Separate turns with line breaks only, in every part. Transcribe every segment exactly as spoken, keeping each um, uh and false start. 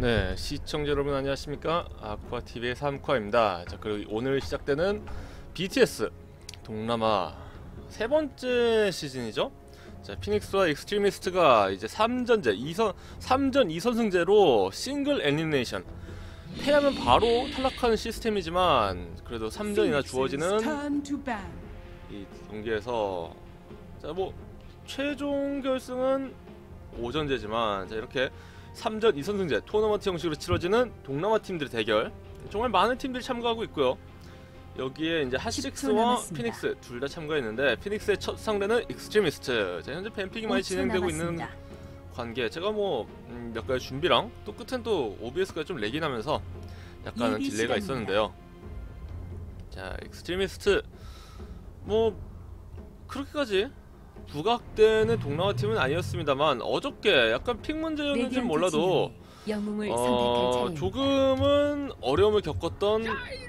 네, 시청자 여러분 안녕하십니까? 아쿠아티비의 삼쿠아입니다. 자, 그리고 오늘 시작되는 비티에스 동남아 세 번째 시즌이죠? 자, 피닉스와 익스트리미스트가 이제 삼전제, 이선, 삼전 이선승제로 싱글 엘리미네이션. 패하면 바로 탈락하는 시스템이지만 그래도 삼전이나 주어지는 이 경기에서 자, 뭐 최종 결승은 오전제지만 자, 이렇게 삼전 이선승제 토너먼트 형식으로 치러지는 동남아 팀들의 대결, 정말 많은 팀들이 참가하고 있고요. 여기에 이제 핫식스와 피닉스 둘 다 참가했는데 피닉스의 첫 상대는 익스트리미스트. 자, 현재 뱀픽이 많이 진행되고 남았습니다. 있는 관계 제가 뭐 몇 음, 가지 준비랑 또 끝엔 또 오비에스가 좀 렉이 나면서 약간은 딜레이가 있었는데요. 자, 익스트리미스트 뭐 그렇게까지 부각되는 동남아 팀은 아니었습니다만 어저께 약간 픽 문제였는지는 몰라도 어, 조금은 어려움을 겪었던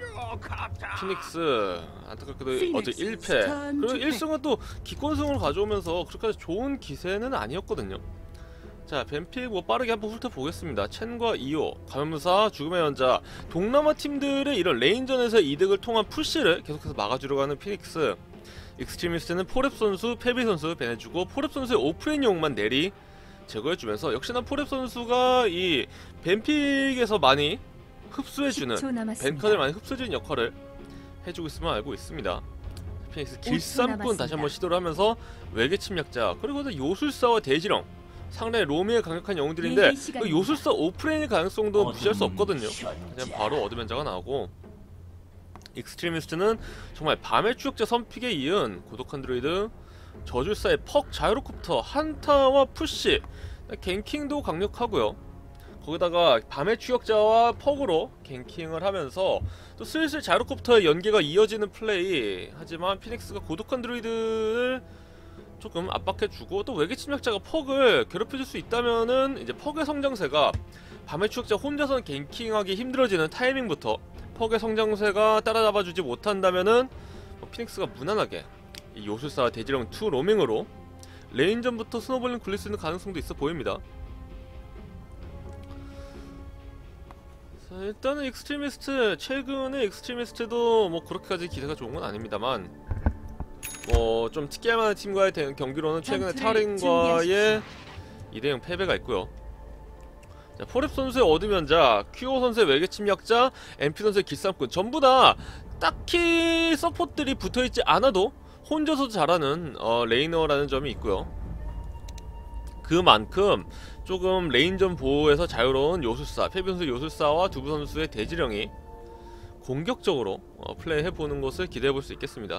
피닉스, 안타깝게도 어제 일 패 그리고 일 승은 또 기권승을 가져오면서 그렇게까지 좋은 기세는 아니었거든요. 자, 뱀픽 뭐 빠르게 한번 훑어보겠습니다. 첸과 이오, 감염무사, 죽음의 연자, 동남아 팀들의 이런 레인전에서 이득을 통한 푸시를 계속해서 막아주려고 하는 피닉스. 익스트리미스트는 포랩 선수, 페비 선수 배내주고 포랩 선수의 오프레인 용만 내리 제거해주면서 역시나 포랩 선수가 이 뱀픽에서 많이 흡수해주는, 벤카드를 많이 흡수해주는 역할을 해주고 있음을 알고 있습니다. 피닉스 길쌈꾼 다시 한번 시도를 하면서 외계 침략자, 그리고 요술사와 대지령, 상당히 로미의 강력한 영웅들인데 그 요술사 오프레인의 가능성도 무시할 수 없거든요. 그냥 바로 어드벤져가 나오고, 익스트리미스트는 정말 밤의 추격자 선픽에 이은 고독한 드로이드, 저줄사의 퍽, 자이로콥터, 한타와 푸시, 갱킹도 강력하고요. 거기다가 밤의 추격자와 퍽으로 갱킹을 하면서 또 슬슬 자이로콥터의 연계가 이어지는 플레이. 하지만 피닉스가 고독한 드로이드를 조금 압박해주고 또 외계 침략자가 퍽을 괴롭혀줄 수 있다면은 이제 퍽의 성장세가 밤의 추격자 혼자서는 갱킹하기 힘들어지는 타이밍부터 퍽의 성장세가 따라잡아주지 못한다면은 뭐 피닉스가 무난하게 이 요술사와 대지령 이 로밍으로 레인전부터 스노볼링 굴릴 수 있는 가능성도 있어 보입니다. 자, 일단은 익스트리미스트, 최근에 익스트리미스트도 뭐 그렇게까지 기세가 좋은 건 아닙니다만 뭐 좀 특이할 만한 팀과의 대, 경기로는 최근에 타링과의 이 대 영 패배가 있고요. 자, 포랩 선수의 어드면자, 큐오 선수의 외계 침략자, 엠피 선수의 길쌈꾼, 전부 다 딱히 서포트들이 붙어있지 않아도 혼자서도 잘하는 어, 레이너라는 점이 있고요. 그만큼 조금 레인전 보호에서 자유로운 요술사, 페비 선수 요술사와 두부 선수의 대지령이 공격적으로 어, 플레이해보는 것을 기대해볼 수 있겠습니다.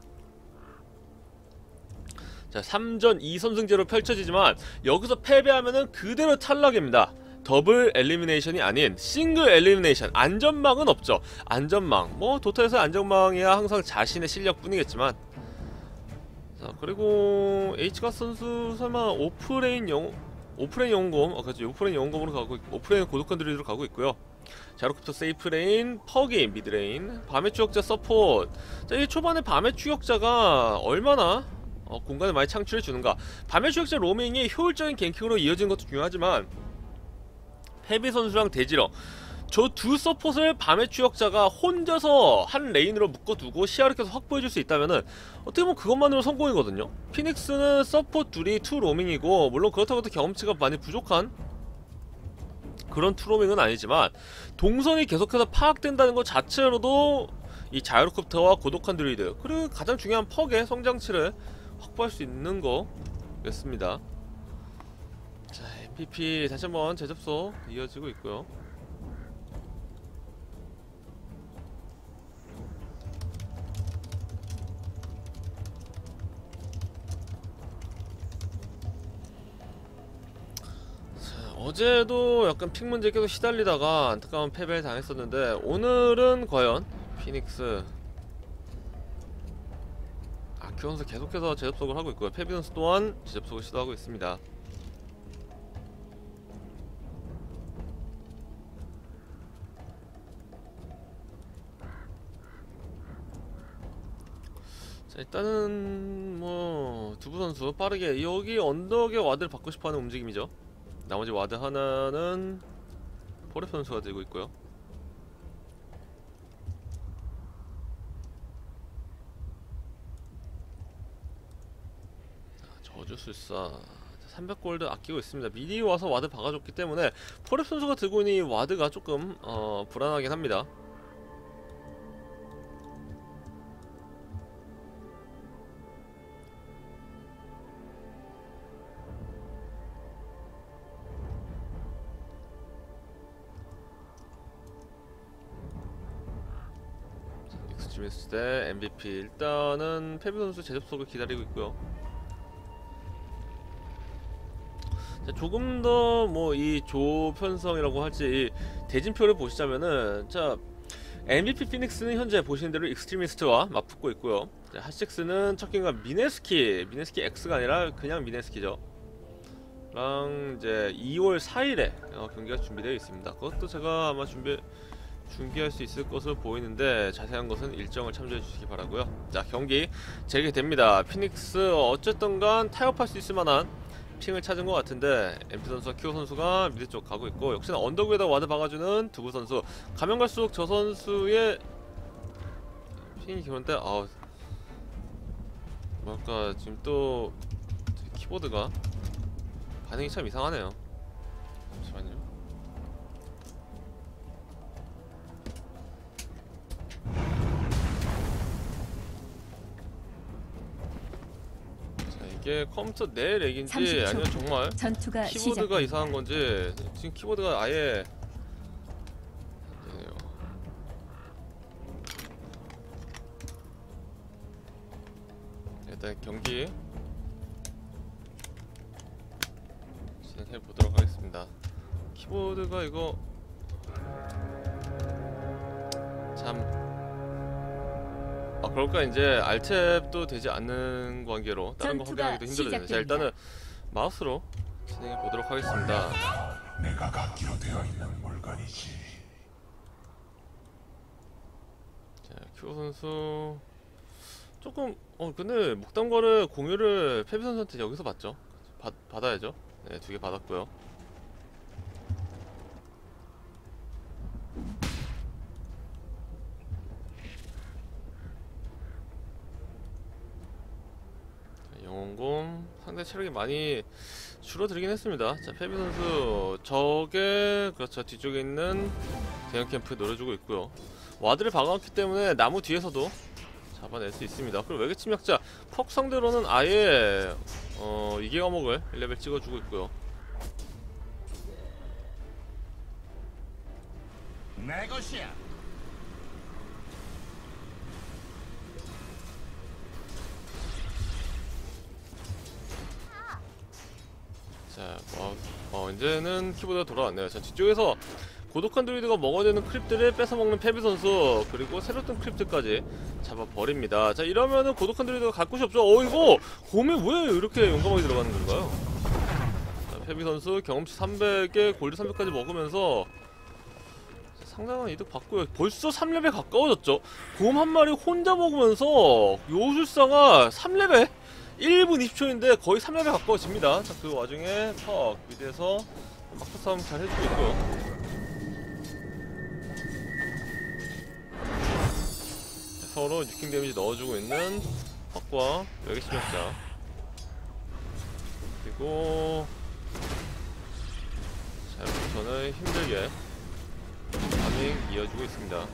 자, 삼전 이선승제로 펼쳐지지만 여기서 패배하면은 그대로 탈락입니다. 더블 엘리미네이션이 아닌 싱글 엘리미네이션. 안전망은 없죠. 안전망, 뭐 도타에서 안전망이야 항상 자신의 실력뿐이겠지만. 자, 그리고 H가스 선수 설마 오프레인 영 오프레인 영웅검, 어 그렇죠, 오프레인 영웅검으로 가고, 오프레인 고독한 드리드로 가고 있고요. 자이로콥터 세이프레인, 퍽이 미드레인, 밤의 추격자 서포트. 자, 이 초반에 밤의 추격자가 얼마나 어, 공간을 많이 창출해주는가. 밤의 추격자 로밍이 효율적인 갱킹으로 이어지는 것도 중요하지만 페비 선수랑 대지령, 저 두 서폿을 밤의 추격자가 혼자서 한 레인으로 묶어두고 시야를 계속 확보해줄 수 있다면은 어떻게 보면 그것만으로 성공이거든요. 피닉스는 서폿 둘이 투 로밍이고, 물론 그렇다고 해도 경험치가 많이 부족한 그런 투 로밍은 아니지만 동선이 계속해서 파악된다는 것 자체로도 이 자이로콥터와 고독한 드루이드, 그리고 가장 중요한 퍽의 성장치를 확보할 수 있는 거겠습니다. 자, 엠피피 다시 한번 재접속 이어지고 있고요. 자, 어제도 약간 픽 문제 계속 시달리다가 안타까운 패배를 당했었는데 오늘은 과연 피닉스 아큐 선수 계속해서 재접속을 하고 있고요. 페비 선수 또한 재접속을 시도하고 있습니다. 자, 일단은 뭐 두부 선수 빠르게 여기 언덕에 와드를 받고 싶어하는 움직임이죠. 나머지 와드 하나는 포랩 선수가 들고 있고요. 저주술사 삼백 골드 아끼고 있습니다. 미리 와서 와드 박아줬기 때문에 포랩 선수가 들고 있는 이 와드가 조금 어, 불안하긴 합니다. 익스트리미스트 대 엠브이피, 일단은 페비 선수 재접속을 기다리고 있고요. 자, 조금 더 뭐 이 조 편성이라고 할지 대진표를 보시자면은, 자 엠브이피 피닉스는 현재 보시는 대로 익스트리미스트와 맞붙고 있고요. 자, 핫식스는 첫 경기가 미네스키, 미네스키 X가 아니라 그냥 미네스키죠. 랑 이제 이월 사일에 어, 경기가 준비되어 있습니다. 그것도 제가 아마 준비 중계할 수 있을 것으로 보이는데, 자세한 것은 일정을 참조해 주시기 바라고요. 자, 경기 재개됩니다. 피닉스 어쨌든 간 타협할 수 있을 만한 핑을 찾은 것 같은데, 엠피 선수와 키오 선수가 미드 쪽 가고 있고, 역시나 언덕 위에다 와드 박아주는 두부 선수. 가면 갈수록 저 선수의 핑이 그런데 아 뭐랄까 지금 또 키보드가 반응이 참 이상하네요. 잠시만요. 이게 컴퓨터 내 렉인지 아니면 정말 키보드가 시작합니다. 이상한 건지, 지금 키보드가 아예 안되네요. 일단 경기 진행해 보도록 하겠습니다. 키보드가 이거 참, 아 그럴까, 이제 알탭도 되지 않는 관계로 다른 거 확인하기도 힘들어요. 자, 일단은 마우스로 진행해 보도록 하겠습니다.
내가 갖기로 되어 있는 물건이지.
자, 큐 선수 조금 어 근데 목담과를 공유를 페비 선수한테 여기서 받죠. 받 받아야죠. 네, 두 개 받았고요. 영웅곰 상대 체력이 많이 줄어들긴 했습니다. 자, 페비 선수 적의 그렇죠 뒤쪽에 있는 대형 캠프 노려주고 있고요. 와드를 박아놨기 때문에 나무 뒤에서도 잡아낼 수 있습니다. 그리고 외계 침략자 퍽 상대로는 아예 어 이계 과목을 일 레벨 찍어주고 있고요.
내 것이야.
자, 어, 어, 이제는 키보드가 돌아왔네요. 자, 뒤쪽에서 고독한 드루이드가 먹어야 되는 크립들을 뺏어먹는 페비 선수, 그리고 새로 뜬 크립들까지 잡아버립니다. 자, 이러면은 고독한 드루이드가 갈 곳이 없죠. 어, 이거 곰에 왜 이렇게 용감하게 들어가는 건가요? 자, 페비 선수 경험치 삼백에 골드 삼백까지 먹으면서 상당한 이득 받고요. 벌써 삼 레벨 가까워졌죠. 곰 한 마리 혼자 먹으면서 요술사가 삼 레벨? 일 분 이십 초인데 거의 삼 레벨 가까워집니다. 자, 그 와중에 퍽 미드에서 마크 싸움 잘 해주고 있고요. 자, 서로 유킹 데미지 넣어주고 있는 퍽과 외계 침략자, 그리고 자, 여기서는 힘들게 파밍 이어주고 있습니다.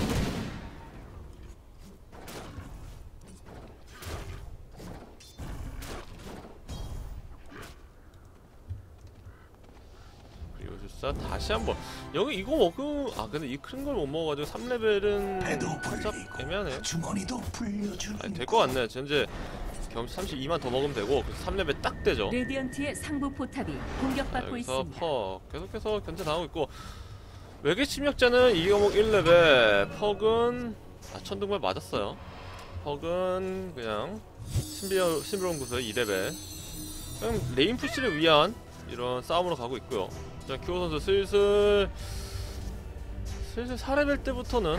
요술사 다시 한번 여기 이거 먹으면, 아 근데 이 큰 걸 못 먹어가지고 삼 레벨은 살짝 애매하네요. 아니 될 것 같네. 현재 경험치 삼십이만 더 먹으면 되고 삼 레벨 딱 되죠.
레디언트의 상부 포탑이 공격받고 있습니다.
퍽 계속해서 견제 당하고 있고, 외계 침략자는 이 과목 일 레벨, 퍽은 아 천둥발 맞았어요. 퍽은 그냥 신비로, 신비로운 구슬 이 레벨, 그냥 레인 푸시를 위한 이런 싸움으로 가고 있고요. 자, 키오 선수 슬슬 슬슬 사 레벨 때부터는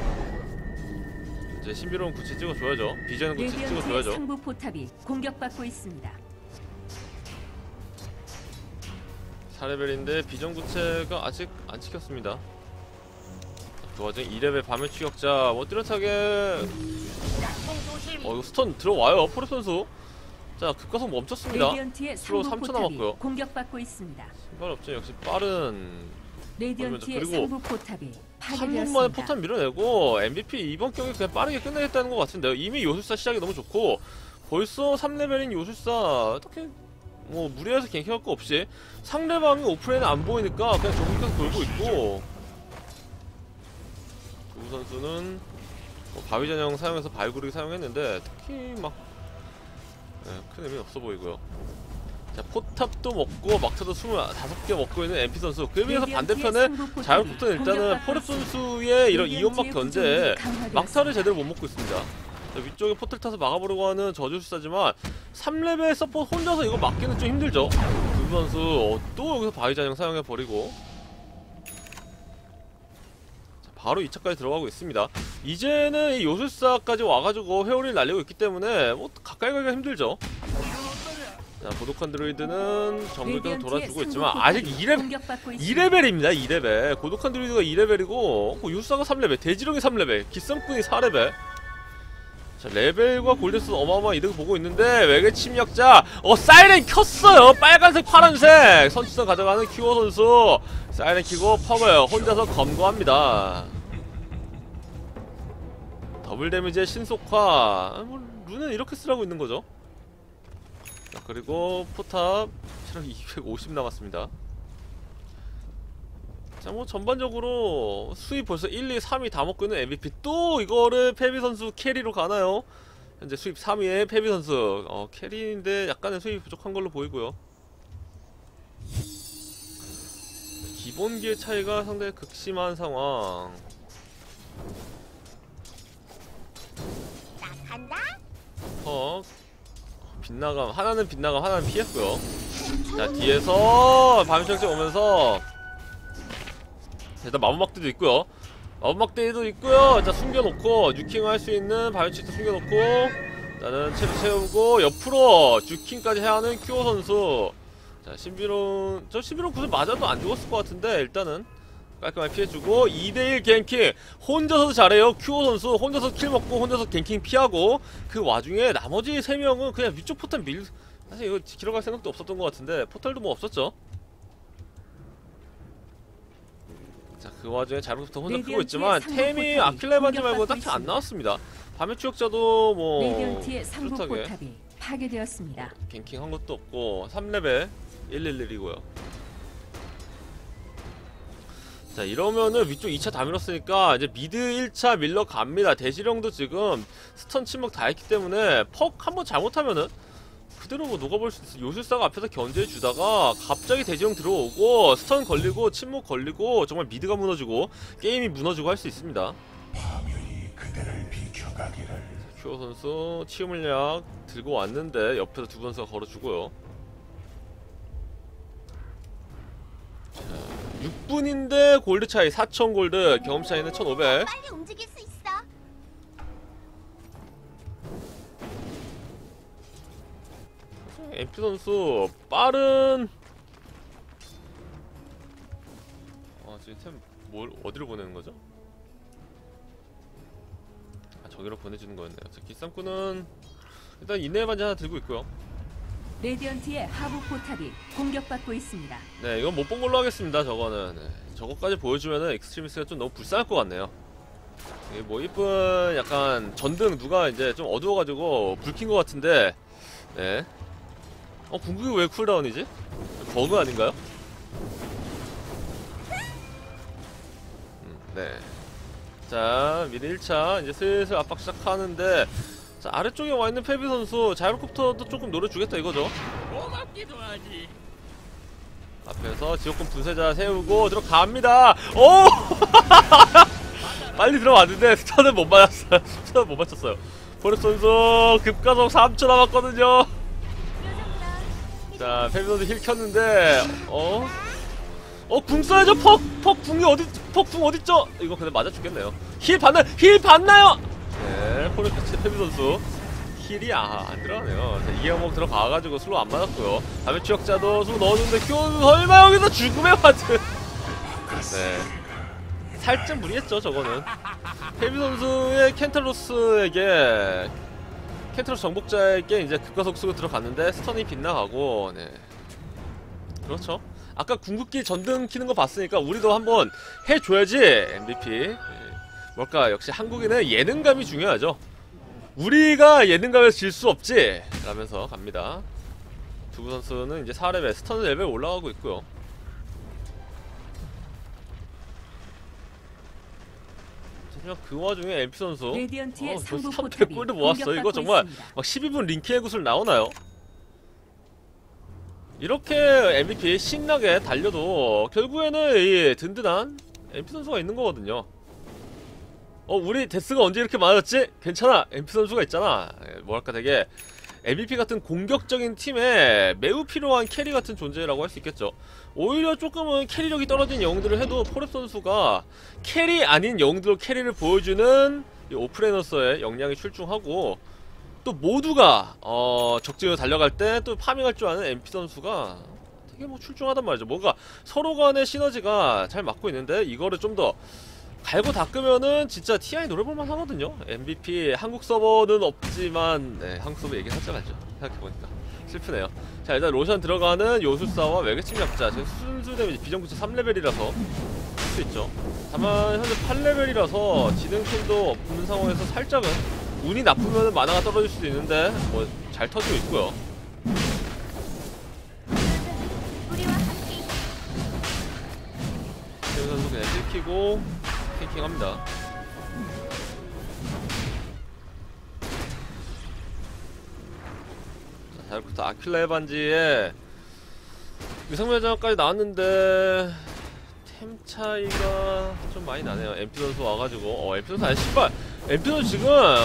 이제 신비로운 구치 찍어줘야죠. 비전 구치 찍어줘야죠.
상부 포탑이 공격받고 있습니다.
사 레벨인데 비전구체가 아직 안 찍혔습니다. 그 와중에 이 레벨 밤의 추격자 뭐 뚜렷하게 어 이거 스턴 들어와요 포레 선수. 자 급가속 멈췄습니다.
레디언트의
슬로우
상부
삼 초
포탑이
남았고요.
공격받고 있습니다.
신발 업체 역시 빠른.
레디언트의
그리고
상부 포탑이
삼 분 만에
파괴되었습니다.
포탄 밀어내고 엠브이피 이번 경기 그냥 빠르게 끝내겠다는 것 같은데요. 이미 요술사 시작이 너무 좋고 벌써 삼 레벨인 요술사 딱히 뭐 무리해서 갱킹할 거 없이 상대방이 오프레인은 안 보이니까 그냥 정글까지 돌고 있고 두 선수는 뭐 바위전형 사용해서 발구르기 사용했는데 특히 막 네, 큰 의미는 없어 보이고요. 자 포탑도 먹고 막타도 스물다섯 개 먹고 있는 엠피 선수. 그에 비해서 반대편에 자율폭탄 일단은 포랩 선수의 이런 이연막 견제에 막타를 제대로 못 먹고 있습니다. 자, 위쪽에 포탈 타서 막아보려고 하는 저주술사지만 삼 레벨 서포 혼자서 이거 막기는 좀 힘들죠. 두 선수 어, 또 여기서 바위전형 사용해버리고 자, 바로 이 차까지 들어가고 있습니다. 이제는 이 요술사까지 와가지고 회오리를 날리고 있기 때문에 뭐 가까이 가기가 힘들죠. 자, 고독한 드루이드는 정글까지 돌아주고 있지만 아직 이 레벨, 이 레벨입니다. 이 레벨. 고독한 드루이드가 이 레벨이고 뭐 요술사가 삼 레벨, 대지령이 삼 레벨, 기썸꾼이 사 레벨. 자, 레벨과 골드스 어마어마한 이득을 보고 있는데 외계 침략자 어 사이렌 켰어요. 빨간색 파란색 선취선 가져가는 큐어 선수. 사이렌 키고 퍼블 혼자서 검거합니다. 더블 데미지의 신속화. 뭐 룬은 이렇게 쓰라고 있는 거죠. 자, 그리고 포탑 체력 이백오십 남았습니다. 자, 뭐 전반적으로 수입 벌써 일, 이, 삼 위 다 먹고 있는 엠브이피. 또 이거를 페비 선수 캐리로 가나요? 현재 수입 삼 위의 페비 선수. 어, 캐리인데 약간의 수입이 부족한 걸로 보이고요. 기본기의 차이가 상당히 극심한 상황. 어, 빗나감, 하나는 빗나감, 하나는 피했고요. 자, 뒤에서 밤시장제 오면서 일단 마법막대도 있고요. 마법막대도 있고요. 자, 숨겨놓고 뉴킹 할 수 있는 바이오치도 숨겨놓고 나는 체력 채우고 옆으로 뉴킹까지 해야 하는 큐어 선수. 자, 신비로운 저 신비로운 구슬 맞아도 안 죽었을 것 같은데 일단은 깔끔하게 피해주고 이 대 일 갱킹 혼자서도 잘해요. 큐어 선수 혼자서 킬 먹고 혼자서 갱킹 피하고 그 와중에 나머지 세 명은 그냥 위쪽 포탈 밀 사실 이거 지키러 갈 생각도 없었던 것 같은데 포탈도 뭐 없었죠. 자, 그 와중에 자르부터 혼자 크고 있지만 템이 아킬레반지 말고 딱히 안 나왔습니다. 밤의 추격자도 뭐
레디언트의 상부 포탑이 파괴되었습니다.
갱킹 한 것도 없고 삼 레벨 일일일이고요. 자, 이러면은 위쪽 이 차 다 밀었으니까 이제 미드 일 차 밀러 갑니다. 대지령도 지금 스턴 침묵 다 했기 때문에 퍽 한번 잘못하면은 그대로 뭐 녹아볼 수 있어. 요술사가 앞에서 견제해주다가 갑자기 대지령 들어오고 스턴 걸리고 침묵 걸리고 정말 미드가 무너지고 게임이 무너지고 할 수 있습니다.
파멸이 그대를 비켜가기를.
큐어 선수 치유 물약 들고 왔는데 옆에서 두 선수가 걸어주고요. 자, 육 분인데 골드 차이 사천 골드, 경험 차이는 천오백.
빨리 움직일 수 있어.
엠피 선수 빠른. 아, 지금 템 뭘 어디로 보내는 거죠? 아, 저기로 보내주는 거였네요. 자, 기쌈꾼은 일단 인내의 반지 하나 들고 있고요.
레디언트의 하부 포탑이 공격받고 있습니다.
네, 이건 못 본 걸로 하겠습니다. 저거는 네. 저거까지 보여주면은 엑스트리미스가 좀 너무 불쌍할 것 같네요. 이게 뭐 이쁜 약간 전등 누가 이제 좀 어두워가지고 불킨 것 같은데, 네. 어, 궁극이 왜 쿨다운이지? 버그 아닌가요? 음, 네. 자, 미드 일 차 이제 슬슬 압박 시작하는데, 자, 아래쪽에 와있는 페비 선수 자이로콥터도 조금 노려주겠다 이거죠.
고맙기도 하지.
앞에서 지옥군 분쇄자 세우고 들어갑니다. 오! 빨리 들어왔는데 스턴은 못 맞았어요. 스턴은 못 맞췄어요. 포레 선수 급가속 삼 초 남았거든요. 자, 페비 선수 힐 켰는데 어? 어, 궁 써야죠. 퍽! 퍽 궁이 어디, 퍽 궁 어딨죠? 이거 근데 맞아 죽겠네요. 힐 받나, 힐 받나요? 네, 포레 페비 선수 힐이 아, 안 들어가네요. 자, 이게 뭐 들어가가지고 슬로 안 맞았고요. 다음에 추적자도 슬로 넣어주는데 큐 설마 여기서 죽음의 와드. 네. 살짝 무리했죠 저거는. 헤비 선수의 켄타로스에게 켄타로스 정복자에게 이제 급가속수로 들어갔는데 스턴이 빗나가고. 네. 그렇죠. 아까 궁극기 전등 키는 거 봤으니까 우리도 한번 해줘야지. 엠브이피. 네. 뭘까 역시 한국인은 예능감이 중요하죠. 우리가 예능감에서 질 수 없지 라면서 갑니다. 두부 선수는 이제 사 레벨 스턴 레벨 올라가고 있고요. 하지만 그 와중에 엠피 선수
레디언트의
어,
상부
벌써
포탑이
삼백 골드 모았어. 이거
공격받고
정말
있습니다.
막 십이 분 링크의 구슬 나오나요? 이렇게 엠브이피 신나게 달려도 결국에는 이 든든한 엠피 선수가 있는 거거든요. 어 우리 데스가 언제 이렇게 많았지? 괜찮아 엠피 선수가 있잖아. 뭐랄까 되게 엠브이피 같은 공격적인 팀에 매우 필요한 캐리 같은 존재라고 할 수 있겠죠. 오히려 조금은 캐리력이 떨어진 영웅들을 해도 포랩 선수가 캐리 아닌 영웅들로 캐리를 보여주는 이 오프레너서의 역량이 출중하고, 또 모두가 어 적진으로 달려갈 때 또 파밍할 줄 아는 엠피 선수가 되게 뭐 출중하단 말이죠. 뭔가 서로 간의 시너지가 잘 맞고 있는데 이거를 좀 더 갈고 닦으면은 진짜 티아이 노려볼만 하거든요. 엠브이피 한국 서버는 없지만 네, 한국 서버 얘기 살짝 하죠. 생각해보니까 슬프네요. 자 일단 로션 들어가는 요술사와 외계침략자 지금 순수 데미지 비정구체 삼 레벨이라서 할 수 있죠. 다만 현재 팔 레벨이라서 지능팀도 없는 상황에서 살짝은 운이 나쁘면은 마나가 떨어질 수도 있는데 뭐 잘 터지고 있고요. 태우 선수 그냥 킬키고 탱킹합니다. 자, 자르쿠타 아킬라의 반지에 위상매장까지 나왔는데 템 차이가 좀 많이 나네요. 엠피 선수 와가지고 어 엠피 선수 아니 신발 엠피 선수 지금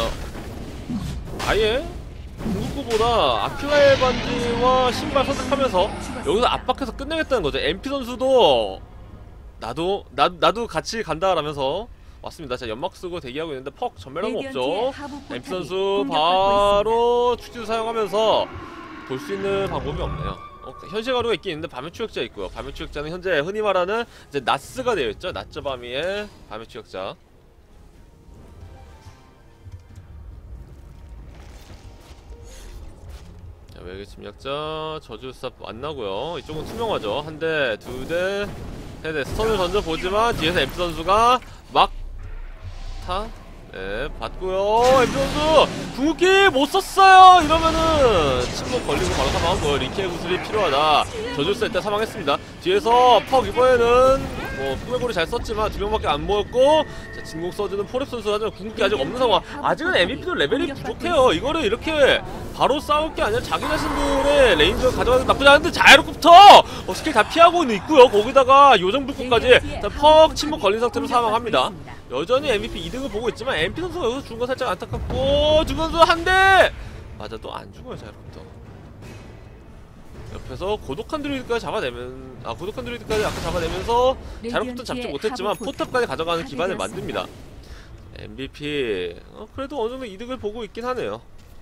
아예 궁극구보다 아킬라의 반지와 신발 선택하면서 여기서 압박해서 끝내겠다는 거죠. 엠피 선수도 나도 나, 나도 같이 간다라면서 왔습니다. 자 연막 쓰고 대기하고 있는데 퍽 전멸한 거 없죠. 엠피 선수 바로 축지도 사용하면서 볼 수 있는 방법이 없네요. 어, 현실 가루가 있긴 있는데 밤의 추격자 있고요. 밤의 추격자는 현재 흔히 말하는 이제 나스가 되어 있죠. 낮저 밤이의 밤의 추격자. 자, 외계 침략자 저주사 만나고요. 이쪽은 투명하죠. 한 대, 두 대, 세 대. 스턴을 던져 보지만 뒤에서 엠피 선수가 막 타. 네, 받고요. 엠피 선수 궁극기 못 썼어요. 이러면은 침묵 걸리고 바로 사망한 거예요. 리키의 구슬이 필요하다. 저줄사 일단 사망했습니다. 뒤에서 퍽 이번에는 뭐 꾸메골이 잘 썼지만 두 명밖에 안 모였고, 자 진공 써주는 포랩 선수 하지만 궁극기 아직 없는 상황. 아직은 엠브이피도 레벨이 부족해요. 이거를 이렇게 바로 싸울 게 아니라 자기 자신들의 레인저 가져가는 나쁘지 않은데 자이로부터 어, 스킬 다 피하고 있고요. 거기다가 요정불꽃까지 퍽 침묵 걸린 상태로 사망합니다. 여전히 엠브이피 이 등을 보고 있지만 엠피 선수가 여기서 죽은 건 살짝 안타깝고, 두 선수 한 대! 맞아, 또 안 죽어요, 자이로부터. 옆에서 고독한 드루이드까지 잡아내면, 아, 고독한 드루이드까지 아까 잡아내면서 자이로부터 잡지 못했지만 포탑까지 가져가는 기반을 만듭니다. 엠브이피, 어, 그래도 어느정도 이득을 보고 있긴 하네요.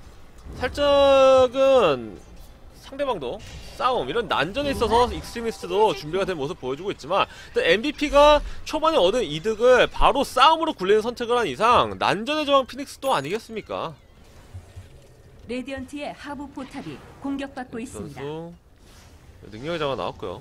살짝은 상대방도 싸움, 이런 난전에 있어서 익스트리미스트도 준비가 된 모습 보여주고 있지만, 일단 엠브이피가 초반에 얻은 이득을 바로 싸움으로 굴리는 선택을 한 이상 난전의 저항 피닉스도 아니겠습니까?
레디언트의 하부 포탑이 공격받고 있습니다.
선수 능력의 장화 나왔고요.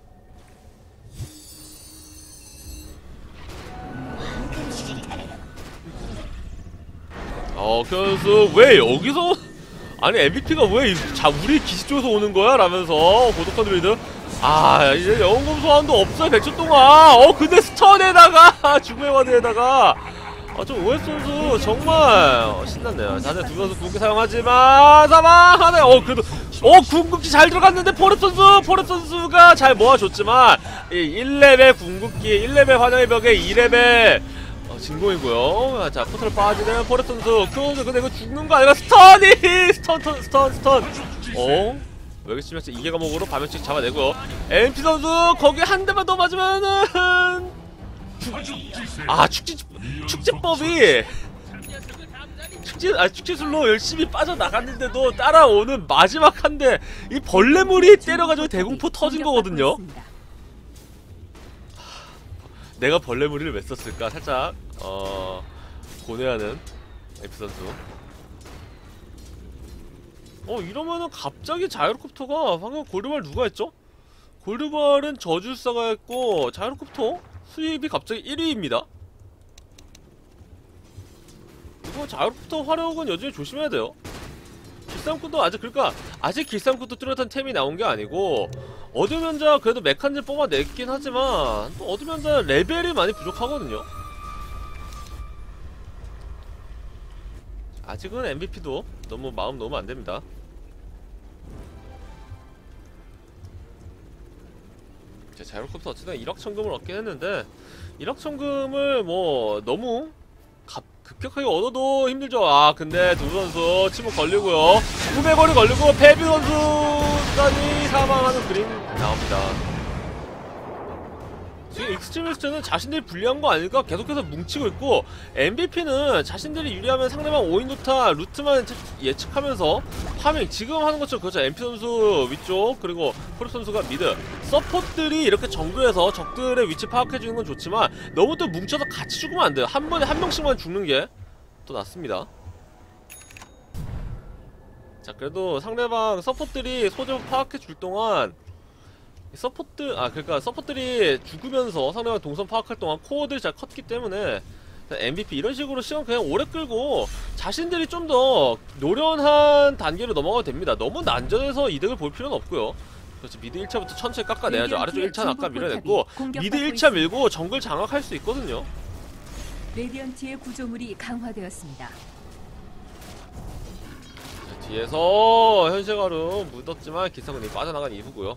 어, 선수 왜 여기서 아니 엠브이피가 왜 자 우리 기지 쪽에서 오는 거야? 라면서 고독한 드레이드. 아 이제 영웅검 소환도 없어요. 백 초 동안. 어 근데 스턴에다가 죽음의 와드에다가 아 좀 오에스 선수 정말 어, 신났네요. 자네 두 선수 궁극기 사용하지만 사망 하네. 어 그래도 어 궁극기 잘 들어갔는데 포랩 선수 포랩 선수가 잘 모아줬지만 이 일 레벨 궁극기 일 레벨 환영의 벽에 이 레벨 진공이고요. 자 포털 빠지는 포레 선수. 그 근데 이거 죽는 거 아니라 스턴이 스턴 스턴 스턴 스턴. 어? 외계 침략자 이개 과목으로 밤연칙 잡아내고요. 엠피 선수 거기 한 대만 더 맞으면은 아 축지 축지법이 축제 아 축제술로 열심히 빠져나갔는데도 따라오는 마지막 한 대 이 벌레물이 때려가지고 대공포 터진 거거든요. 내가 벌레무리를 왜 썼을까 살짝 어 고뇌하는 에피 선수. 어 이러면은 갑자기 자이로콥터가 방금 골드발 누가 했죠? 골드발은 저주사가 했고 자이로콥터 수입이 갑자기 일 위입니다. 이거 자이로콥터 화력은 여전히 조심해야 돼요. 길쌈꾼도 아직 그러니까 아직 길쌈꾼도 뚜렷한 템이 나온 게 아니고 어둠연자 그래도 메칸을 뽑아냈긴 하지만 또 어둠연자 레벨이 많이 부족하거든요. 아직은 엠브이피도 너무 마음 놓으면 안됩니다. 자이로콥터 어쨌든 일억 천금을 얻긴 했는데 일억 천금을 뭐 너무 갑, 급격하게 얻어도 힘들죠. 아 근데 두 선수 침묵 걸리고요. 구백원이 걸리고 페비 선수까지 사망하는 그림 나옵니다. 지금 익스트리미스트는 자신들이 불리한 거 아닐까 계속해서 뭉치고 있고 엠브이피는 자신들이 유리하면 상대방 오인 루타 루트만 예측하면서 파밍 지금 하는 것처럼 그렇죠. 엠피 선수 위쪽 그리고 포르 선수가 미드 서포트들이 이렇게 정글에서 적들의 위치 파악해주는 건 좋지만 너무 또 뭉쳐서 같이 죽으면 안 돼요. 한 번에 한 명씩만 죽는 게 또 낫습니다. 자 그래도 상대방 서포트들이 소재 파악해줄 동안 서포트 아 그러니까 서포트들이 죽으면서 상대방 동선 파악할 동안 코어들이 잘 컸기 때문에 엠브이피 이런 식으로 시간 그냥 오래 끌고 자신들이 좀 더 노련한 단계로 넘어가도 됩니다. 너무 난전해서 이득을 볼 필요는 없고요. 그렇지 미드 일 차부터 천천히 깎아내야죠. 아래쪽 일 차는 아까 밀어냈고 미드 일 차 밀고 정글 장악할 수 있거든요.
레디언트의 구조물이 강화되었습니다.
자, 뒤에서 현실가루 묻었지만 기상군이 빠져나간 이후고요.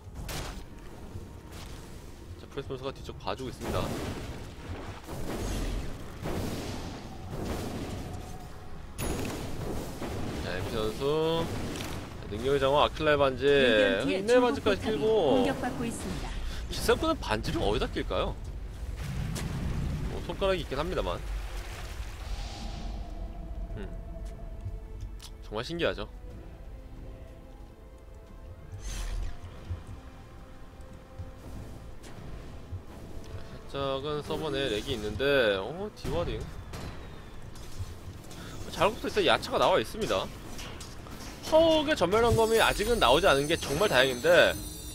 프레스 선수가 뒤쪽 봐주고 있습니다. 자, 엠피 선수 능력의 장화 아킬라의 반지 인내의 반지까지 끼고
공격받고 있습니다.
기상꾼은 반지를 어디다 낄까요? 뭐, 손가락이 있긴 합니다만 음. 정말 신기하죠. 살짝은 서버 내에 렉이 있는데 어? 디와딩 잘못부터 있어 야차가 나와 있습니다. 퍽의 전멸한검이 아직은 나오지 않은 게 정말 다행인데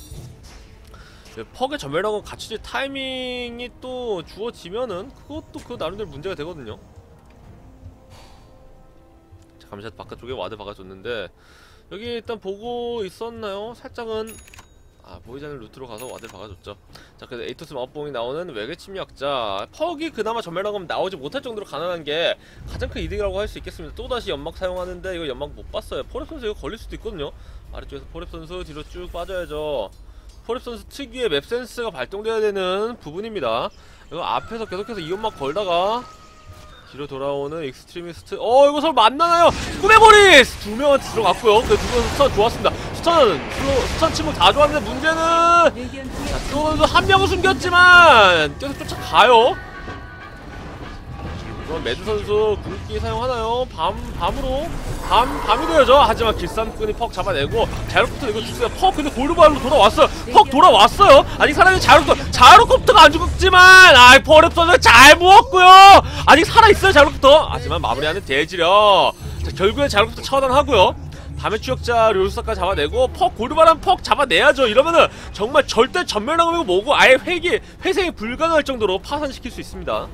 퍽의 전멸한검 갖추질 타이밍이 또 주어지면은 그것도 그 나름대로 문제가 되거든요. 자 감시샷 바깥쪽에 와드 박아줬는데 여기 일단 보고 있었나요? 살짝은 아 보이지 않는 루트로 가서 와드를 박아줬죠. 자 그래서 에이토스 마법봉이 나오는 외계 침략자 퍽이 그나마 전멸한검 나오지 못할 정도로 가난한 게 가장 큰 이득이라고 할 수 있겠습니다. 또다시 연막 사용하는데 이거 연막 못 봤어요. 포랩 선수 이거 걸릴 수도 있거든요. 아래쪽에서 포랩 선수 뒤로 쭉 빠져야죠. 포랩 선수 특유의 맵 센스가 발동돼야 되는 부분입니다. 이거 앞에서 계속해서 이 연막 걸다가 뒤로 돌아오는 익스트리미스트 어 이거 서로 만나나요? 꿈의 머리! 두 명한테 들어갔고요. 그 두 명 스턴 좋았습니다. 스턴 슬로, 스턴 침묵 다 좋았는데 문제는 자 스턴 선수 한 명은 숨겼지만 계속 쫓아가요. 이건 매드 선수 궁극기 사용하나요? 밤, 밤으로? 밤, 밤이 되어야죠. 하지만 길쌈꾼이 퍽 잡아내고 자이로콥터 이거 죽어요. 퍽 근데 골드발로 돌아왔어요. 퍽 돌아왔어요. 아직 사람이 자이로콥터 자이로콥터가 안 죽었지만 아이 포랩 선수 잘 모았고요. 아직 살아있어요 자이로콥터. 하지만 마무리하는 대지력. 자 결국엔 자이로콥터 처단하고요. 밤의 추격자 류수사까지 잡아내고 퍽 골드발한 퍽 잡아내야죠. 이러면은 정말 절대 전멸당하고 뭐고 아예 회기 회생이 불가능할 정도로 파산시킬 수 있습니다.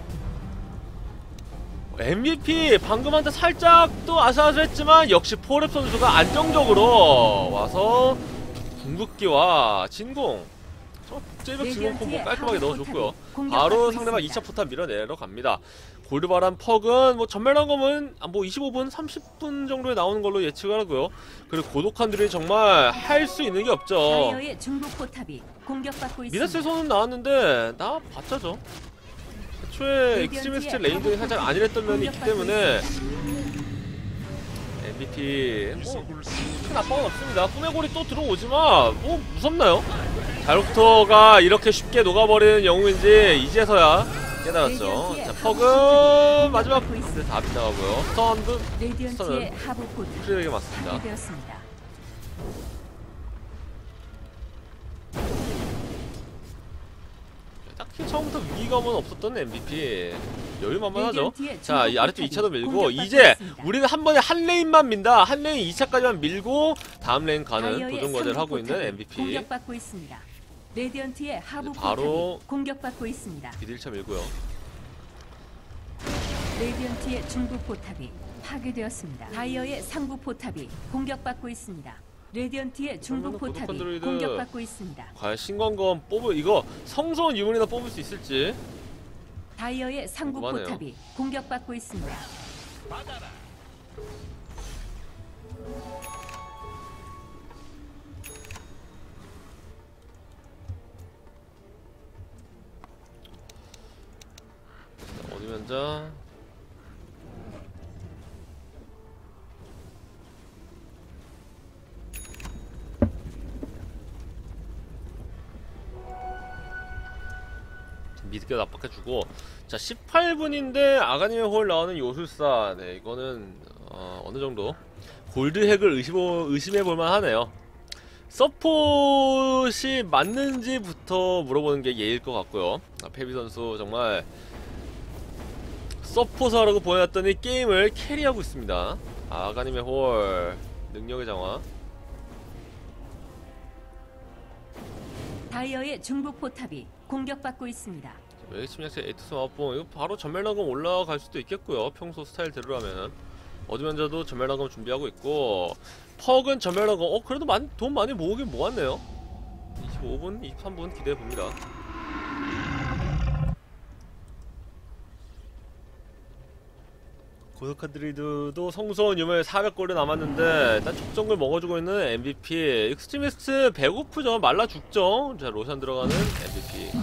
엠브이피 방금 한테 살짝 또 아슬아슬했지만 역시 포랩 선수가 안정적으로 와서 궁극기와 진공 정말 국제적 진공 콤보 깔끔하게 넣어줬고요. 바로 상대방 이 차 포탑 밀어내러 갑니다. 골드바람 퍽은 뭐 전멸한검은 뭐 이십오 분 삼십 분 정도에 나오는 걸로 예측을 하고요. 그리고 고독한 들이 정말 할 수 있는 게 없죠. 미다스의 손은 나왔는데 나 봤자죠. 애초에 익스트리미스트 레인들이 살짝 안일했던 면이 있기 때문에 엠브이피 뭐 크게 나빠는 없습니다. 꿈의 골이 또 들어오지만 뭐 무섭나요? 자이로콥터가 이렇게 쉽게 녹아버리는 영웅인지 이제서야 깨달았죠. 자, 퍽은 마지막 근데 다 빗나가고요. 스턴도
레디언트의
스턴은
하부 포탑이
크리에게 맞습니다.
파괴되었습니다.
딱히 처음부터 위기감은 없었던 엠브이피. 여유만만하죠.
레디언트의
자, 이 아래쪽
중부
이 차도
포탑이
밀고
공격받고
이제
있습니다.
우리는 한 번에 한 레인만 민다. 한 레인 이 차까지만 밀고 다음 레인 가는
다이어의
도전 과제를
삼부
하고 있는
포탑이
엠브이피.
공격받고 있습니다. 레디언트의 하부
바로
포탑이 공격받고 있습니다.
미드 일 차 밀고요.
레디언트의 중부 포탑이 파괴되었습니다. 다이어의 상부 포탑이 공격받고 있습니다. 레디언트의 중부
그러면은 고독한
포탑이
드루이드.
공격받고 있습니다.
과연 신광검 뽑을 이거 성소원 유물이나 뽑을 수 있을지.
다이어의 상부
궁금하네요.
포탑이 공격받고 있습니다.
어디 면자. 미드게 압박해주고. 자, 십팔 분인데 아가님의 홀 나오는 요술사. 네, 이거는 어, 어느 정도 골드 핵을 의심 의심해볼만 하네요. 서폿이 맞는지부터 물어보는 게 예일 것 같고요. 아, 페비 선수 정말 서포터라고 보여놨더니 게임을 캐리하고 있습니다. 아가님의 홀 능력의 장화.
다이어의 중부 포탑이 공격받고 있습니다.
외계 침략자 에이투스 마법봉 이거 바로 전멸난검 올라갈 수도 있겠고요. 평소 스타일대로라면 어드벤져도 전멸난검 준비하고 있고 퍽은 전멸난검 어 그래도 많이, 돈 많이 모으긴 모았네요. 이십오 분, 이십삼 분 기대해봅니다. 고독한 드리드도 성소원 유물 사백 골드 남았는데 일단 적정글 먹어주고 있는 엠브이피. 익스트리미스트 배고프죠. 말라 죽죠. 자, 로션 들어가는 엠브이피.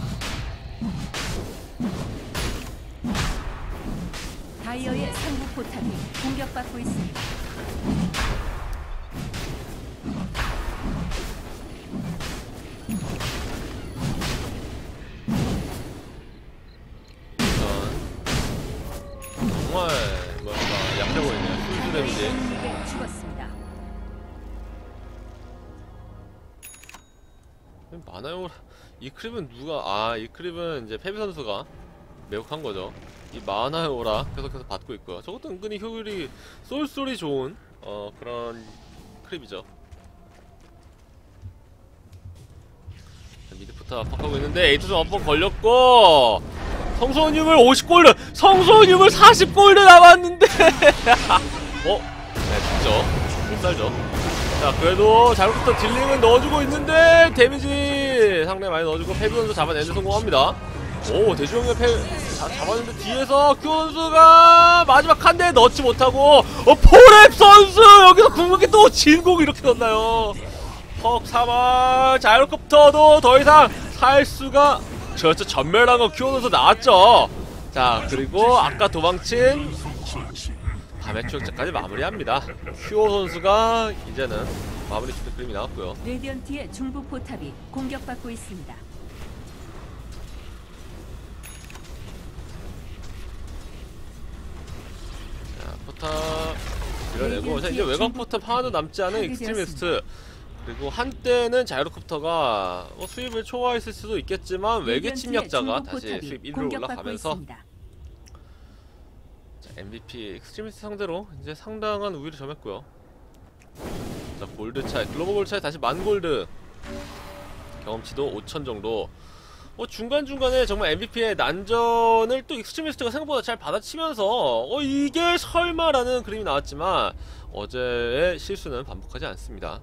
다이어의 상부 포탑이 공격받고 있습니다.
정말 뭐랄까 약해 보이네요. 풀스 데미지.
에게 죽었습니다.
많아요. 이 크립은 누가 아 이 크립은 이제 페비 선수가 매혹한 거죠. 이 마나의 오라 계속해서 받고 있고요. 저것도 은근히 효율이 쏠쏠이 좋은 어 그런 크립이죠. 미드부터 압박하고 있는데 에이투스 한번 걸렸고 성소원 유물 오십 골드 성소원 유물 사십 골드 남았는데 어? 네 죽죠. 못 살죠. 자 그래도 잘부터 딜링은 넣어주고 있는데 데미지 상당히 많이 넣어주고 페비 선수 잡아내는 성공합니다. 오 대주영의 패 자, 잡았는데 뒤에서 큐 선수가 마지막 한 대 넣지 못하고 어 포랩 선수 여기서 궁극기 또 진공 이렇게 넣나요. 퍽 사망 자이로콥터도 더 이상 살 수가 저저 전멸한 거 큐 선수 나왔죠. 자 그리고 아까 도망친 밤의 추격자까지 마무리합니다. 큐 선수가 이제는 마무리 슈트 그림이 나왔고요.
레디언트의 중부 포탑이 공격받고 있습니다.
포탑 밀어내고 자 이제 외곽 포탑 하나도 남지 않은 익스트리미스트. 그리고 한때는 자이로콥터가 뭐 수입을 초과했을 수도 있겠지만 외계 침략자가 다시 수입 일 위로 올라가면서 자, 엠브이피 익스트리미스트 상대로 이제 상당한 우위를 점했고요. 자 골드 차이 글로벌 골드 차이 다시 만 골드 경험치도 오천 정도. 어, 중간중간에 정말 엠브이피의 난전을 또 익스트리미스트가 생각보다 잘 받아치면서 어 이게 설마라는 그림이 나왔지만 어제의 실수는 반복하지 않습니다.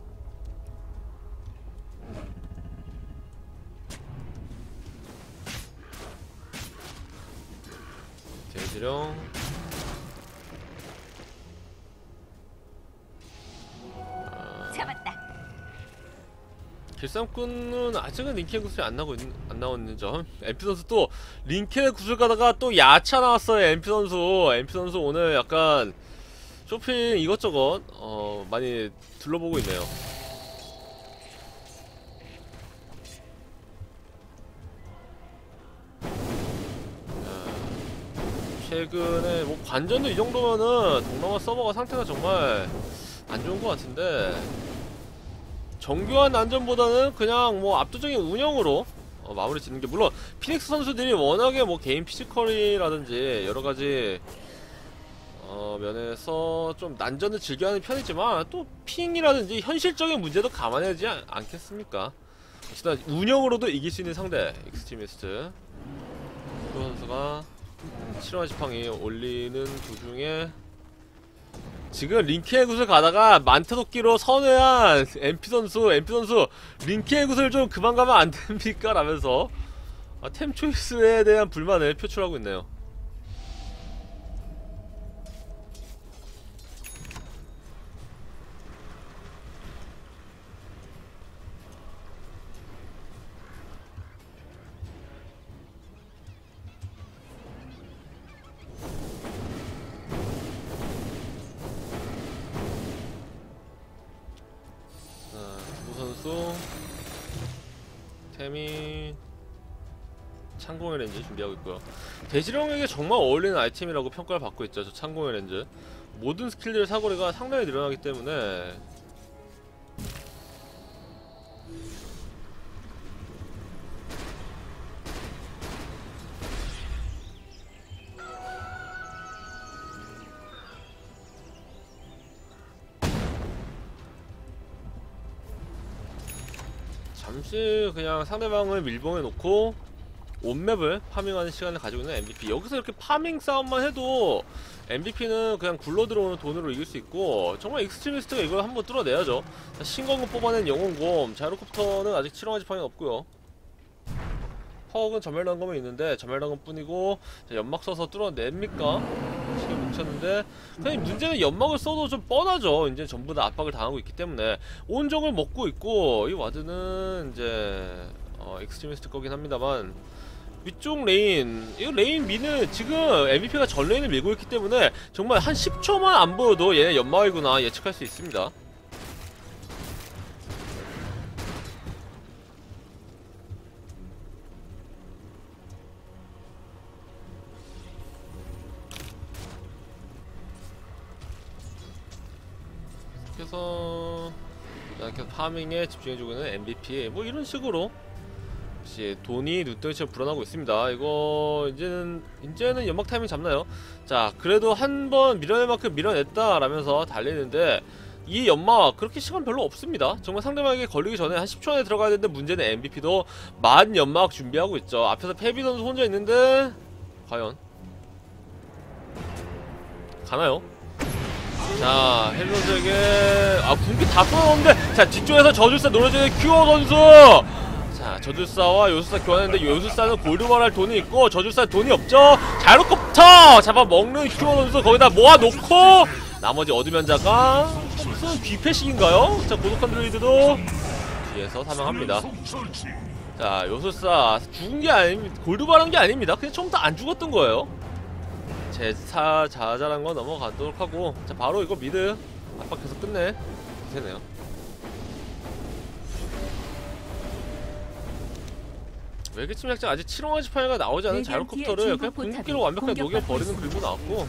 대지령
잡았다.
길쌈꾼은 아직은 링켄 구슬이 안 나오고 있는, 안 나오는 점. 엠피 선수 또 링켄 구슬 가다가 또 야차 나왔어요. 엠피 선수. 엠피 선수 오늘 약간 쇼핑 이것저것 어 많이 둘러보고 있네요. 자, 최근에 뭐 관전도 이 정도면은 동남아 서버가 상태가 정말 안 좋은 것 같은데, 정교한 난전보다는 그냥 뭐 압도적인 운영으로 어, 마무리 짓는 게, 물론 피닉스 선수들이 워낙에 뭐 개인 피지컬이라든지 여러 가지 어, 면에서 좀 난전을 즐겨하는 편이지만, 또 핑이라든지 현실적인 문제도 감안하지 않, 않겠습니까? 일단 운영으로도 이길 수 있는 상대 익스트리미스트 그 선수가 실화 지팡이 올리는 도중에 지금 링크의 굿을 가다가 만타도끼로 선회한 엠피 선수, 엠피 선수 링크의 굿을 좀 그만 가면 안 됩니까? 라면서 아, 템 초이스에 대한 불만을 표출하고 있네요. 선수 템이 창공의 렌즈 준비하고 있고요. 대지령에게 정말 어울리는 아이템이라고 평가를 받고 있죠. 저 창공의 렌즈. 모든 스킬들의 사거리가 상당히 늘어나기 때문에 잠시 그냥 상대방을 밀봉해 놓고 온맵을 파밍하는 시간을 가지고 있는 엠브이피. 여기서 이렇게 파밍 싸움만 해도 엠브이피는 그냥 굴러 들어오는 돈으로 이길 수 있고, 정말 익스트리미스트가 이걸 한번 뚫어내야죠. 신검을 뽑아낸 영웅곰, 자이로콥터는 아직 칠홍아 지팡이는 없고요. 파워은 전멸난검은 있는데 전멸난검 뿐이고, 자, 연막 써서 뚫어냅니까? 지금 뭉쳤는데, 그냥 문제는 연막을 써도 좀 뻔하죠. 이제 전부 다 압박을 당하고 있기 때문에 온정을 먹고 있고, 이 와드는 이제 어, 익스트리미스트 거긴 합니다만, 위쪽 레인, 이 레인 미는 지금 엠브이피가 전 레인을 밀고 있기 때문에 정말 한 십 초만 안 보여도 얘네 연막이구나 예측할 수 있습니다. 그래서 계속 파밍에 집중해주고 있는 엠브이피, 뭐 이런 식으로 역시 돈이 눈덩이처럼 불어나고 있습니다. 이거 이제는 이제는 연막 타이밍 잡나요? 자, 그래도 한 번 밀어낼 만큼 밀어냈다 라면서 달리는데, 이 연막 그렇게 시간 별로 없습니다. 정말 상대방에게 걸리기 전에 한 십 초 안에 들어가야 되는데, 문제는 엠브이피도 만 연막 준비하고 있죠. 앞에서 페비 선수 혼자 있는데 과연 가나요? 자, 헬 선수에게 아 궁기 다 쏘는데, 자 뒤쪽에서 저주사 노려주는 큐어 선수. 자, 저주사와 요술사 교환했는데 요술사는 골드만할 돈이 있고 저주사 돈이 없죠. 자이로콥터 잡아먹는 큐어 선수 거기다 모아놓고, 나머지 어드면자가 무슨 귀패식인가요? 자, 고독한 드루이드도 뒤에서 사망합니다. 자, 요술사 죽은게 아닙니다. 골드만한 게 아닙니다. 그냥 처음부터 안 죽었던 거예요. 제사 자잘한 거 넘어가도록 하고, 자 바로 이거 미드 압박해서 끝내 되네요. 외계침 약자 아직 칠홍아 지팡이가 나오지 않은 자이로콥터를 그냥 궁극기로 완벽하게 녹여버리는 그림도 나왔고,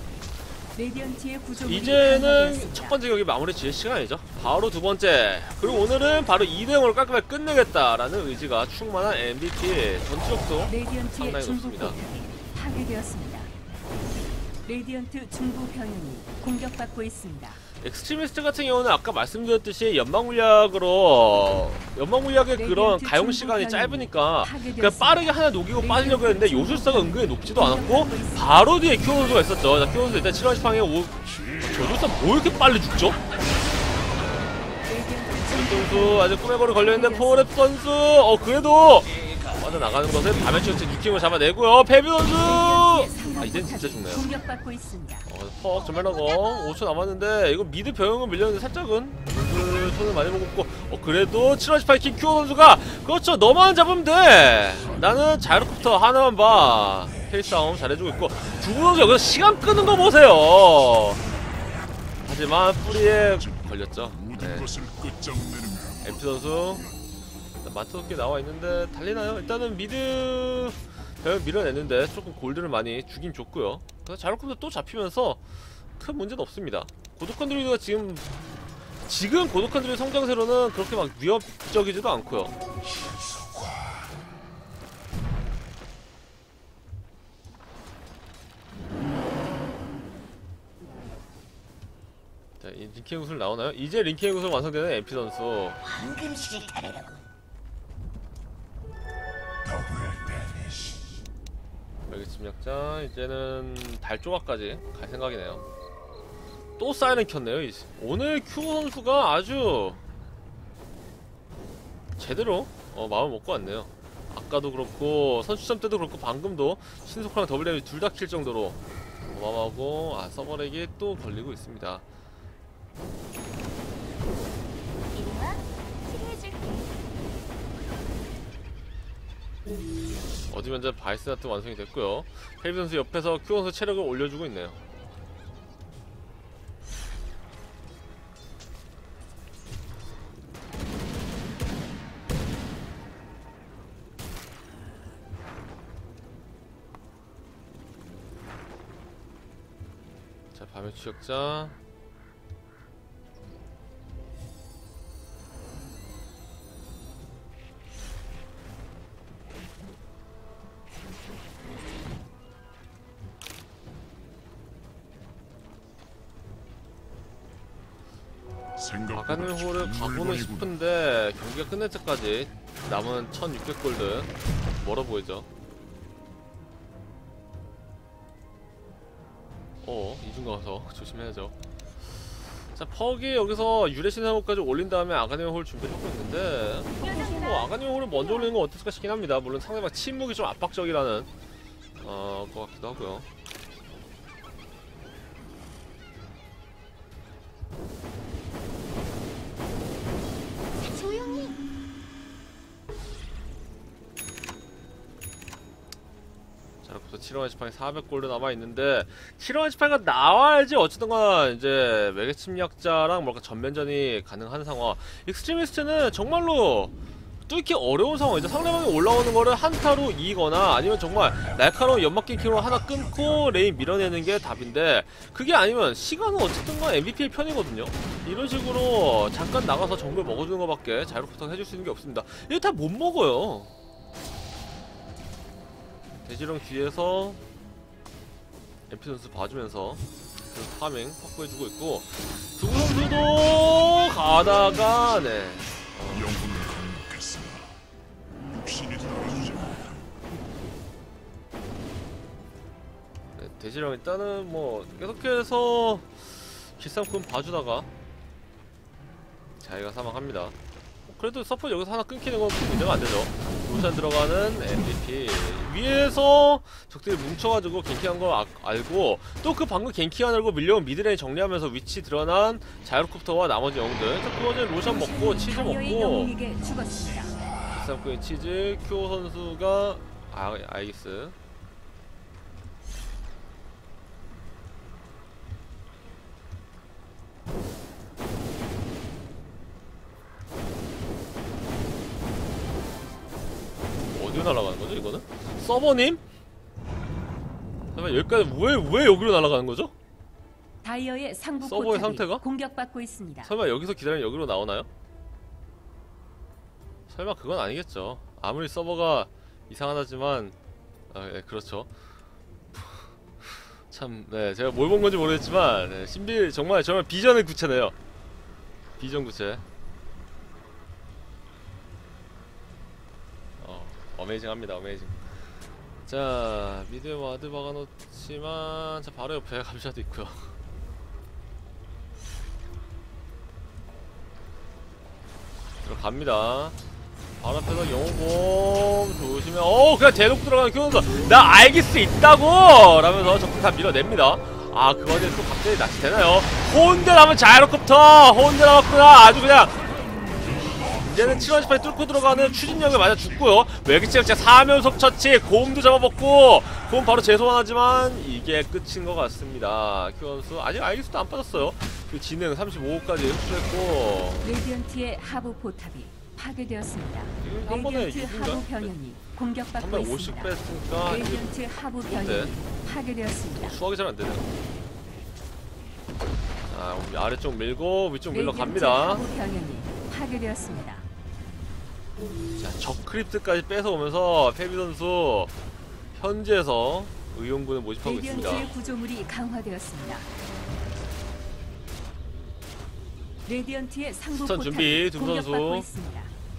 이제는 첫 번째 경기 마무리 지을 시간이죠. 바로 두 번째, 그리고 오늘은 바로 이 대 영으로 깔끔하게 끝내겠다라는 의지가 충만한 엠브이피. 전투력도 상당히 높습니다.
파괴되었습니다. 레디언트 중부 병영이 공격받고 있습니다.
엑스트리미스트 같은 경우는 아까 말씀드렸듯이 연막 물약으로, 연막 물약의 그런 가용 시간이 짧으니까 그냥 빠르게 하나 녹이고 빠지려고 했는데, 요술사가 은근히 녹지도 않았고 바로 뒤에 큐어 선수가 있었죠. 자, 큐어 선수 일단 칠홍아 지팡이에 오... 저술사 뭐 이렇게 빨리 죽죠? 선수 아직 꿈의 거리 걸려있는데 포랩 선수 어 그래도 맞아 나가는 것을 밤의 치우치 유킹을 잡아내고요. 페비 선수 아 이젠 진짜 죽네요.
공격받고 있습니다.
어, 퍽 전멸나고 오 초 남았는데, 이거 미드 병영은 밀렸는데 살짝은 그 손을 많이 먹었고, 어 그래도 칠홍아 지팡이 큐어 선수가 그렇죠, 너만 잡으면 돼. 나는 자이로콥터 하나만 봐. 페이스 싸움 잘해주고 있고, 두 분 선수 여기서 시간 끄는 거 보세요. 하지만 뿌리에 걸렸죠. 네. 엠피 선수 마트도끼 나와 있는데 달리나요? 일단은 미드 병 밀어냈는데 조금 골드를 많이 주긴 줬고요. 그래서 자율컴퓨터 또 잡히면서 큰 문제는 없습니다. 고독한 드루이드가 지금 지금 고독한 드루이드 성장세로는 그렇게 막 위협적이지도 않고요. 자, 이 링킹 구슬 나오나요? 이제 링킹 구슬 완성되는 엠피 선수.
황금실을 타려고.
더블 베니시.
여기 침략자 이제는 달 조각까지 갈 생각이네요. 또 사이렌 켰네요. 이제. 오늘 큐 선수가 아주 제대로 어, 마음을 먹고 왔네요. 아까도 그렇고 선취점 때도 그렇고 방금도 신속하랑 더블 데미지 둘 다 킬 정도로 어마어마하고 아 서버렉이 또 걸리고 있습니다.
이리와 치료해줄게.
어디 면제 바이스나트 완성이 됐고요. 헬비 선수 옆에서 큐 선수 체력을 올려주고 있네요. 자, 밤의 추적자. 아가님 홀을 가고는 싶은데 경기가 끝날 때까지 남은 천육백 골드 멀어 보이죠. 어, 이중 가서 조심해야죠. 자, 퍽이 여기서 유래신 회복까지 올린 다음에 아가님 홀 준비하고 있는데 사실 뭐 아가님 홀을 먼저 올리는 건 어땠을까 싶긴 합니다. 물론 상대방 침묵이 좀 압박적이라는 어, 것 같기도 하고요.
조용히.
자, 그래서 칠 원 에이치판이 사백 골드 남아있는데 칠 원 에이치판가 나와야지 어쨌든간 이제 외계 침략자랑 뭔가 전면전이 가능한 상황. 익스트리미스트는 정말로 뚫기 어려운 상황이죠. 상대방이 올라오는 거를 한타로 이기거나 아니면 정말 날카로운 연막 갱킹으로 하나 끊고 레인 밀어내는 게 답인데 그게 아니면 시간은 어쨌든간 엠브이피의 편이거든요. 이런 식으로 잠깐 나가서 정글 먹어주는 것밖에 자유롭게 해줄 수 있는 게 없습니다. 이거 다 못 먹어요. 돼지령 뒤에서 엠피 선수 봐주면서 그 파밍 확보해주고 있고 두구 선수도 가다가 네
영혼을 건너겠어. 육신이 돌아주지 마.
네, 돼지령 일단은 뭐 계속해서 기싸움꾼 봐주다가 자기가 사망합니다. 그래도 서포트 여기서 하나 끊기는 건 큰 문제가 안 되죠. 로션 들어가는 엠브이피 위에서 적들이 뭉쳐가지고 갱킹한 걸 아, 알고 또 그 방금 갱킹한 알고 밀려온 미드레인 정리하면서 위치 드러난 자이로콥터와 나머지 영웅들 그거는 로션 먹고 치즈
다이어의
먹고
영웅에게 죽었습니다.
기싸움꾼 치즈 큐오 선수가 아, 아이기스 어디로 날아가는 거죠, 이거는? 서버님? 잠깐만, 여기까지 왜, 왜 여기로 날아가는 거죠?
다이어의 상부
서버의
포탑이
상태가?
공격받고 있습니다.
설마 여기서 기다리면 여기로 나오나요? 설마 그건 아니겠죠. 아무리 서버가 이상하다지만, 아, 네, 그렇죠. 참, 네, 제가 뭘 본 건지 모르겠지만, 네, 신비, 정말, 정말 비전의 구체네요. 비전 구체. 어메이징합니다. 어메이징. 자, 미드에 와드 박아놓지만 자 바로 옆에 감시자도 있고요. 들어갑니다. 바로 앞에서 영웅bom 조심해. 어 그냥 대놓고 들어가는 큐선수 나 알길 수 있다고! 라면서 적극 다 밀어냅니다. 아 그 와중에 또 갑자기 낚시 되나요? 혼대 남은 자이로콥터! 혼대 남았구나! 아주 그냥 이제는 칠 원 에이치판이 뚫고 들어가는 추진력에 맞아 죽고요. 외기체력자 사면속 처치 고음도 잡아먹고 고음 바로 재소환하지만 이게 끝인 것 같습니다. 큐 선수 아직 아이기스도 안 빠졌어요. 그 진행 삼십오 호까지 흡수했고
레디언트의 하부 포탑이 파괴되었습니다.
한 번에
레디언트
이긴가?
하부 변형이 공격받고
한 번에 오십
있습니다.
뺐으니까
레디언트 하부 변형이 파괴되었습니다.
수학이 잘 안 되네요. 자, 우리 아래쪽 밀고 위쪽 밀러
레디언트
갑니다.
하부 변형이 파괴되었습니다.
자, 저크립트까지 뺏어오면서 페비 선수 현지에서 의용군을 모집하고 있습니다.
레디언트의 구조물이 강화되었습니다. 레디언트의 상부
스턴
포탑이
준비, 두
공격받고
선수.
있습니다.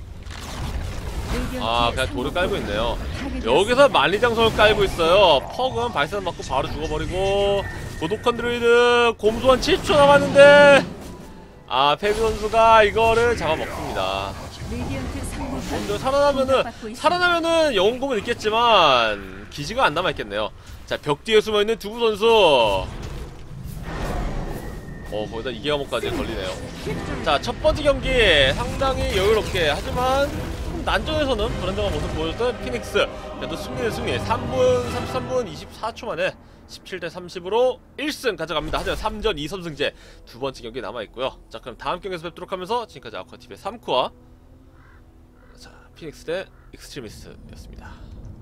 아,
레디언트의
그냥
상부
돌을 깔고 있네요.
파괴되었습니다.
여기서 만리장성을 깔고 있어요. 퍽은 발산 맞고 바로 죽어버리고 고독한 드루이드 곰소한 칠십 초 남았는데 아, 페비 선수가 이거를 잡아먹습니다.
레디언트 상부
먼저
변형이
살아나면은
공격받고 있습니다.
살아나면은 영웅검은 있겠지만 기지가 안 남아있겠네요. 자, 벽 뒤에 숨어있는 두부 선수. 어, 거기다 이 기가목까지 걸리네요. 자, 첫 번째 경기 상당히 여유롭게, 하지만 좀 난전에서는 불안정한 모습 보여줬던 피닉스. 그래도 승리는 승리. 삼 분 삼십삼 분 이십사 초 만에 십칠 대 삼십으로 일 승 가져갑니다. 하지만 삼 전 이 선승제 두 번째 경기 남아있고요. 자, 그럼 다음 경기에서 뵙도록 하면서 지금까지 아쿠아티비의 삼 쿠와 자, 피닉스 대 익스트리미스트였습니다.